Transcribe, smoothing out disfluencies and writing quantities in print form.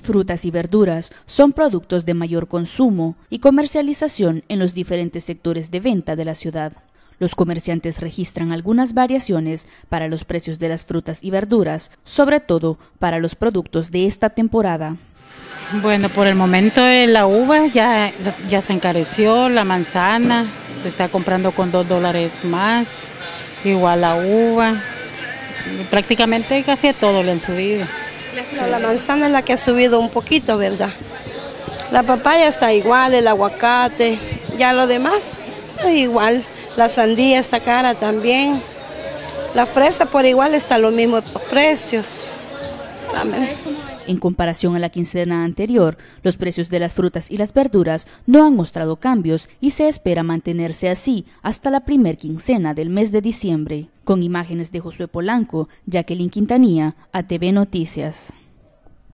frutas y verduras son productos de mayor consumo y comercialización en los diferentes sectores de venta de la ciudad. Los comerciantes registran algunas variaciones para los precios de las frutas y verduras, sobre todo para los productos de esta temporada. Bueno, por el momento la uva ya se encareció, la manzana se está comprando con $2 más, igual la uva, prácticamente casi a todo le han subido. La manzana es la que ha subido un poquito, ¿verdad? La papaya está igual, el aguacate, ya lo demás es igual. La sandía está cara también. La fresa por igual está los mismos precios. En comparación a la quincena anterior, los precios de las frutas y las verduras no han mostrado cambios y se espera mantenerse así hasta la primer quincena del mes de diciembre. Con imágenes de Josué Polanco, Jacqueline Quintanilla, ATV Noticias.